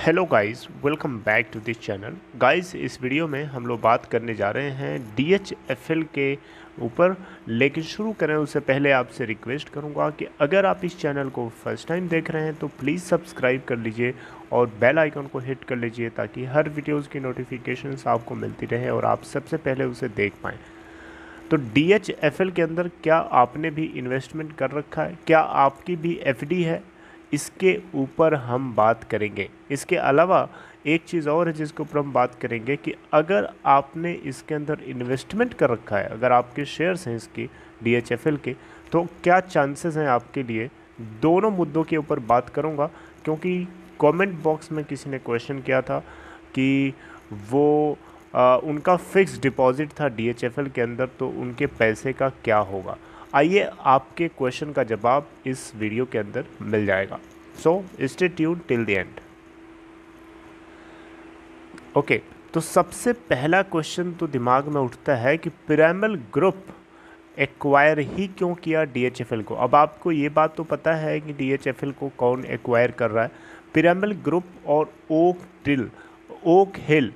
Hello guys, welcome back to this channel. Guys, इस video में हम लोग बात करने जा रहे हैं DHFL के ऊपर। लेकिन शुरू करें उससे पहले आपसे रिक्वेस्ट करूंगा कि अगर आप इस चैनल को फर्स्ट टाइम देख रहे हैं तो प्लीज़ सब्सक्राइब कर लीजिए और बेल आइकन को हिट कर लीजिए ताकि हर वीडियोज़ की नोटिफिकेशंस आपको मिलती रहे और आप सबसे पहले उसे देख पाएँ। तो DHFL के अंदर क्या आपने भी इन्वेस्टमेंट कर रखा है, क्या आपकी भी FD है, इसके ऊपर हम बात करेंगे। इसके अलावा एक चीज़ और है जिसके ऊपर हम बात करेंगे कि अगर आपने इसके अंदर इन्वेस्टमेंट कर रखा है, अगर आपके शेयर्स हैं इसकी DHFL के, तो क्या चांसेस हैं आपके लिए। दोनों मुद्दों के ऊपर बात करूंगा क्योंकि कमेंट बॉक्स में किसी ने क्वेश्चन किया था कि वो उनका फिक्स डिपॉजिट था DHFL के अंदर, तो उनके पैसे का क्या होगा। आइए आपके क्वेश्चन का जवाब इस वीडियो के अंदर मिल जाएगा। So stay tuned till the end. Okay, तो सबसे पहला क्वेश्चन तो दिमाग में उठता है कि पिरामल ग्रुप एक्वायर ही क्यों किया DHFL को। अब आपको ये बात तो पता है कि DHFL को कौन एक्वायर कर रहा है। पिरामल ग्रुप और ओक हिल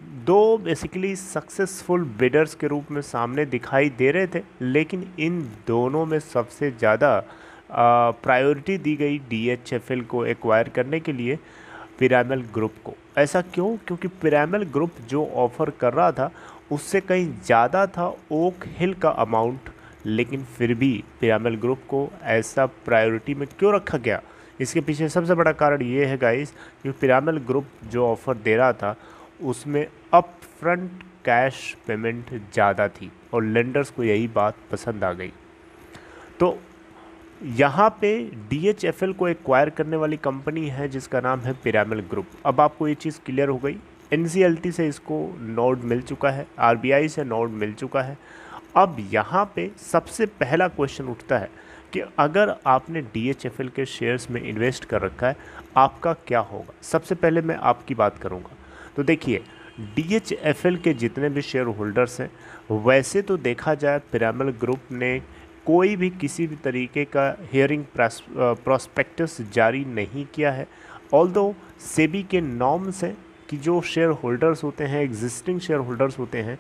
दो बेसिकली सक्सेसफुल बिडर्स के रूप में सामने दिखाई दे रहे थे, लेकिन इन दोनों में सबसे ज़्यादा प्रायोरिटी दी गई DHFL को एक्वायर करने के लिए पिरामल ग्रुप को। ऐसा क्यों? क्योंकि पिरामल ग्रुप जो ऑफ़र कर रहा था उससे कहीं ज़्यादा था ओक हिल का अमाउंट, लेकिन फिर भी पिरामल ग्रुप को ऐसा प्रायोरिटी में क्यों रखा गया। इसके पीछे सबसे बड़ा कारण ये है गाइस कि पिरामल ग्रुप जो ऑफ़र दे रहा था उसमें अप फ्रंट कैश पेमेंट ज़्यादा थी और लेंडर्स को यही बात पसंद आ गई। तो यहाँ पे DHFL को एक्वायर करने वाली कंपनी है जिसका नाम है पिरामल ग्रुप। अब आपको ये चीज़ क्लियर हो गई। NCLT से इसको नोड मिल चुका है, RBI से नोड मिल चुका है। अब यहाँ पे सबसे पहला क्वेश्चन उठता है कि अगर आपने DHFL के शेयर्स में इन्वेस्ट कर रखा है आपका क्या होगा। सबसे पहले मैं आपकी बात करूँगा। तो देखिए, DHFL के जितने भी शेयर होल्डर्स हैं, वैसे तो देखा जाए पिरामल ग्रुप ने कोई भी किसी भी तरीके का हियरिंग प्रॉस्पेक्टस जारी नहीं किया है। ऑल्दो सेबी के नॉर्म्स हैं कि जो शेयर होल्डर्स होते हैं, एग्जिस्टिंग शेयर होल्डर्स होते हैं,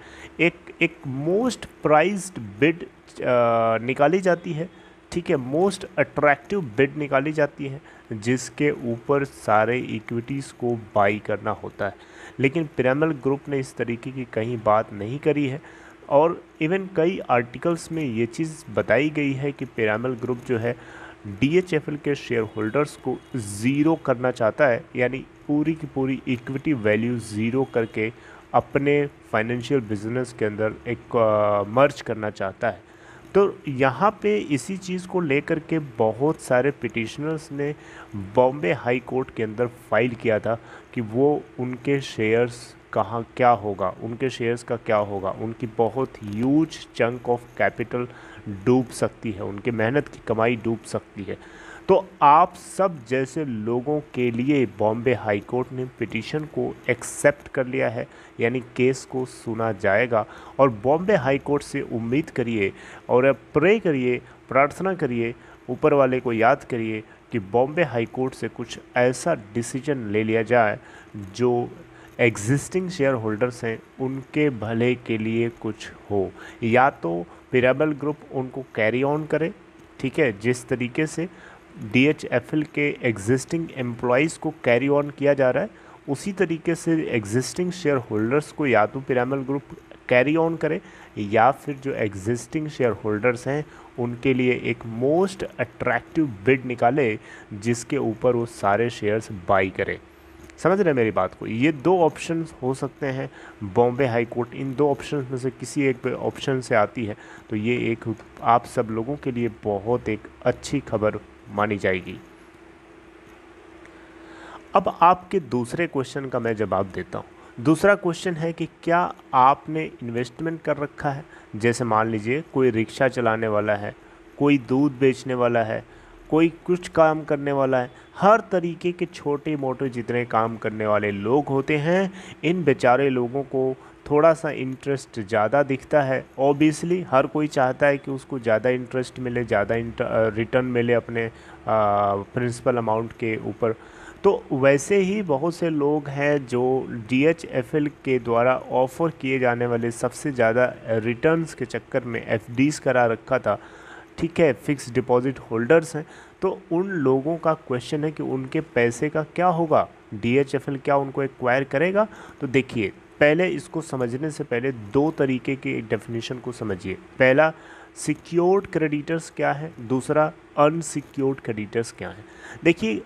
एक मोस्ट प्राइज्ड बिड निकाली जाती है। ठीक है, मोस्ट अट्रैक्टिव बिड निकाली जाती है जिसके ऊपर सारे इक्विटीज़ को बाई करना होता है। लेकिन पिरामल ग्रुप ने इस तरीके की कहीं बात नहीं करी है और इवन कई आर्टिकल्स में ये चीज़ बताई गई है कि पिरामल ग्रुप जो है DHFL के शेयर होल्डर्स को ज़ीरो करना चाहता है, यानी पूरी की पूरी इक्विटी वैल्यू ज़ीरो करके अपने फाइनेंशियल बिजनेस के अंदर एक मर्ज करना चाहता है। तो यहाँ पे इसी चीज़ को लेकर के बहुत सारे पिटिशनर्स ने बॉम्बे हाई कोर्ट के अंदर फाइल किया था कि वो उनके शेयर्स कहाँ क्या होगा, उनके शेयर्स का क्या होगा। उनकी बहुत ह्यूज चंक ऑफ कैपिटल डूब सकती है, उनके मेहनत की कमाई डूब सकती है। तो आप सब जैसे लोगों के लिए बॉम्बे हाई कोर्ट ने पिटीशन को एक्सेप्ट कर लिया है, यानी केस को सुना जाएगा। और बॉम्बे हाई कोर्ट से उम्मीद करिए और प्रे करिए, प्रार्थना करिए, ऊपर वाले को याद करिए कि बॉम्बे हाई कोर्ट से कुछ ऐसा डिसीजन ले लिया जाए जो एग्जिस्टिंग शेयर होल्डर्स हैं उनके भले के लिए कुछ हो। या तो पिरामल ग्रुप उनको कैरी ऑन करे, ठीक है, जिस तरीके से DHFL के एग्जिस्टिंग एम्प्लॉयज़ को कैरी ऑन किया जा रहा है उसी तरीके से एग्जिस्टिंग शेयर होल्डर्स को या तो पिरामल ग्रुप कैरी ऑन करे, या फिर जो एग्जिस्टिंग शेयर होल्डर्स हैं उनके लिए एक मोस्ट अट्रैक्टिव बिड निकाले जिसके ऊपर वो सारे शेयर्स बाई करे। समझ रहे हैं मेरी बात को। ये दो ऑप्शंस हो सकते हैं। बॉम्बे हाई कोर्ट इन दो ऑप्शंस में से किसी एक ऑप्शन से आती है तो ये एक आप सब लोगों के लिए बहुत एक अच्छी खबर मानी जाएगी। अब आपके दूसरे क्वेश्चन का मैं जवाब देता हूँ। दूसरा क्वेश्चन है कि क्या आपने इन्वेस्टमेंट कर रखा है। जैसे मान लीजिए कोई रिक्शा चलाने वाला है, कोई दूध बेचने वाला है, कोई कुछ काम करने वाला है, हर तरीके के छोटे मोटे जितने काम करने वाले लोग होते हैं, इन बेचारे लोगों को थोड़ा सा इंटरेस्ट ज़्यादा दिखता है। ऑब्वियसली हर कोई चाहता है कि उसको ज़्यादा इंटरेस्ट मिले, ज़्यादा रिटर्न मिले अपने प्रिंसिपल अमाउंट के ऊपर। तो वैसे ही बहुत से लोग हैं जो DHFL के द्वारा ऑफ़र किए जाने वाले सबसे ज़्यादा रिटर्न्स के चक्कर में FDs करा रखा था, ठीक है, फिक्स डिपॉजिट होल्डर्स हैं। तो उन लोगों का क्वेश्चन है कि उनके पैसे का क्या होगा, DHFL क्या उनको एक्वायर करेगा? तो देखिए, पहले इसको समझने से पहले दो तरीके के डेफिनेशन को समझिए। पहला, सिक्योर्ड क्रेडिटर्स क्या है, दूसरा अनसिक्योर्ड क्रेडिटर्स क्या है। देखिए,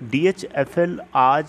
DHFL आज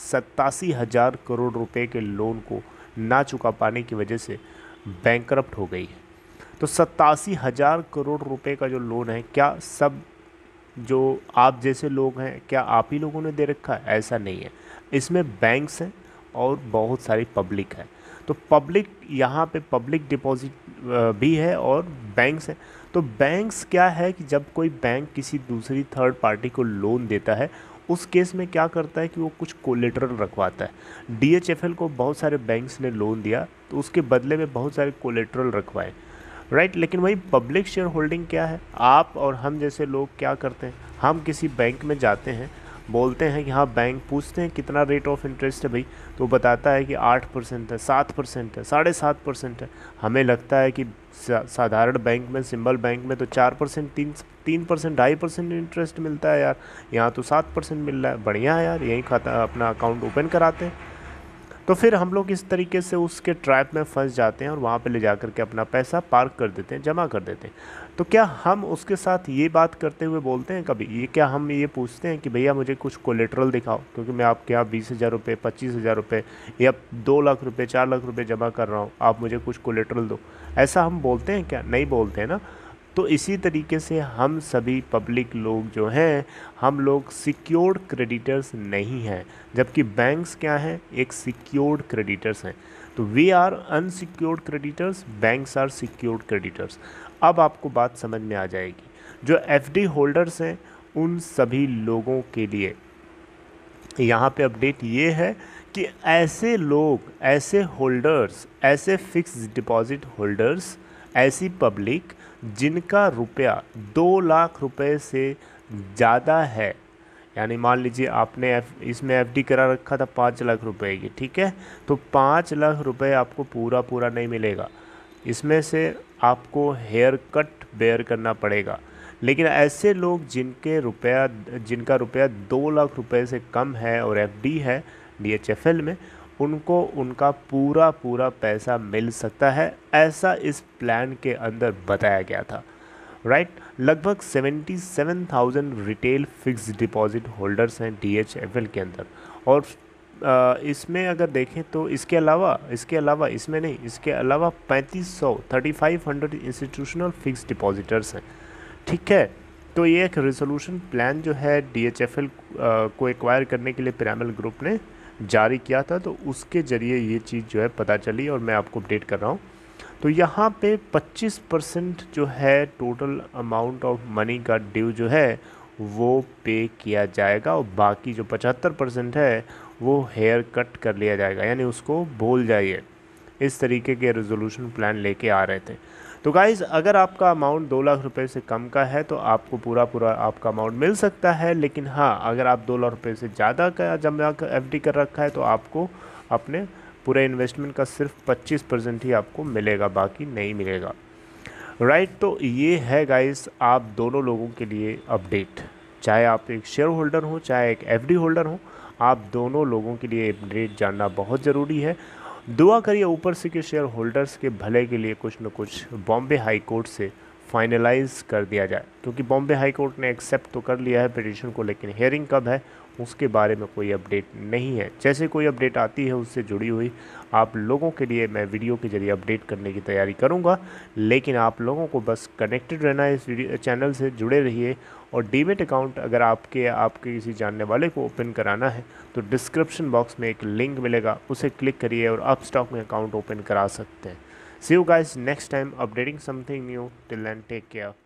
87,000 करोड़ रुपए के लोन को ना चुका पाने की वजह से बैंकरप्ट हो गई है। तो 87,000 करोड़ रुपए का जो लोन है, क्या सब जो आप जैसे लोग हैं, क्या आप ही लोगों ने दे रखा है? ऐसा नहीं है। इसमें बैंक्स हैं और बहुत सारी पब्लिक है। तो पब्लिक, यहाँ पे पब्लिक डिपॉजिट भी है और बैंक्स हैं। तो बैंक्स क्या है कि जब कोई बैंक किसी दूसरी थर्ड पार्टी को लोन देता है, उस केस में क्या करता है कि वो कुछ कोलेटरल रखवाता है। DHFL को बहुत सारे बैंक्स ने लोन दिया, तो उसके बदले में बहुत सारे कोलेटरल रखवाए, राइट। लेकिन वही पब्लिक शेयर होल्डिंग क्या है, आप और हम जैसे लोग क्या करते हैं, हम किसी बैंक में जाते हैं, बोलते हैं कि हाँ, बैंक पूछते हैं कितना रेट ऑफ इंटरेस्ट है भाई, तो बताता है कि 8% है, 7% है, 7.5% है। हमें लगता है कि साधारण बैंक में, सिंबल बैंक में तो 4%, 3%, 2.5% इंटरेस्ट मिलता है यार, यहाँ तो 7% मिल रहा है, बढ़िया है यार, यहीं खाता अपना अकाउंट ओपन कराते हैं। तो फिर हम लोग इस तरीके से उसके ट्रैप में फंस जाते हैं और वहाँ पे ले जा कर के अपना पैसा पार्क कर देते हैं, जमा कर देते हैं। तो क्या हम उसके साथ ये बात करते हुए बोलते हैं कभी, ये क्या हम ये पूछते हैं कि भैया मुझे कुछ कोलेटरल दिखाओ, क्योंकि मैं आपके यहाँ 20,000 रुपये, 25,000 रुपये या 2 लाख रुपये, 4 लाख रुपये जमा कर रहा हूँ, आप मुझे कुछ कोलेटरल दो? ऐसा हम बोलते हैं क्या? नहीं बोलते हैं ना। तो इसी तरीके से हम सभी पब्लिक लोग जो हैं, हम लोग सिक्योर्ड क्रेडिटर्स नहीं हैं, जबकि बैंक्स क्या हैं, एक सिक्योर्ड क्रेडिटर्स हैं। तो we are unsecured creditors, banks are secured creditors. अब आपको बात समझ में आ जाएगी। जो FD होल्डर्स हैं, उन सभी लोगों के लिए यहाँ पे अपडेट ये है कि ऐसे लोग, ऐसे होल्डर्स, ऐसे फिक्स डिपॉजिट होल्डर्स, ऐसी पब्लिक जिनका रुपया 2 लाख रुपए से ज़्यादा है, यानी मान लीजिए आपने इसमें FD करा रखा था 5 लाख रुपए की, ठीक है, तो 5 लाख रुपए आपको पूरा नहीं मिलेगा, इसमें से आपको हेयर कट बेयर करना पड़ेगा। लेकिन ऐसे लोग जिनका रुपया 2 लाख रुपए से कम है और FD है DHFL में, उनको उनका पूरा पैसा मिल सकता है, ऐसा इस प्लान के अंदर बताया गया था, राइट। लगभग 77,000 रिटेल फिक्स डिपॉजिट होल्डर्स हैं DHFL के अंदर। और इसमें अगर देखें तो इसके अलावा 3,500 इंस्टीट्यूशनल फिक्स डिपॉजिटर्स हैं, ठीक है। तो ये एक रेजोल्यूशन प्लान जो है DHFL को एक्वायर करने के लिए पिरामिड ग्रुप ने जारी किया था, तो उसके ज़रिए ये चीज़ जो है पता चली और मैं आपको अपडेट कर रहा हूँ। तो यहाँ पे 25% जो है टोटल अमाउंट ऑफ मनी का ड्यू जो है वो पे किया जाएगा, और बाकी जो 75% है वो हेयर कट कर लिया जाएगा, यानी उसको भूल जाइए। इस तरीके के रेजोल्यूशन प्लान लेके आ रहे थे। तो गाइज़, अगर आपका अमाउंट 2 लाख रुपए से कम का है तो आपको पूरा आपका अमाउंट मिल सकता है। लेकिन हाँ, अगर आप 2 लाख रुपए से ज़्यादा का जमा FD कर रखा है तो आपको अपने पूरे इन्वेस्टमेंट का सिर्फ 25% ही आपको मिलेगा, बाकी नहीं मिलेगा, राइट। तो ये है गाइज़ आप दोनों लोगों के लिए अपडेट, चाहे आप एक शेयर होल्डर हो, चाहे एक FD होल्डर हो, आप दोनों लोगों के लिए अपडेट जानना बहुत ज़रूरी है। दुआ करिए ऊपर से कि शेयर होल्डर्स के भले के लिए कुछ न कुछ बॉम्बे हाई कोर्ट से फाइनलाइज कर दिया जाए, क्योंकि बॉम्बे हाई कोर्ट ने एक्सेप्ट तो कर लिया है पिटीशन को, लेकिन हेयरिंग कब है उसके बारे में कोई अपडेट नहीं है। जैसे कोई अपडेट आती है उससे जुड़ी हुई आप लोगों के लिए मैं वीडियो के जरिए अपडेट करने की तैयारी करूंगा। लेकिन आप लोगों को बस कनेक्टेड रहना है, इस वीडियो चैनल से जुड़े रहिए। और डीमेट अकाउंट अगर आपके किसी जानने वाले को ओपन कराना है तो डिस्क्रिप्शन बॉक्स में एक लिंक मिलेगा, उसे क्लिक करिए और अपस्टॉक में अकाउंट ओपन करा सकते हैं। See you guys next time updating something new. Till then take care.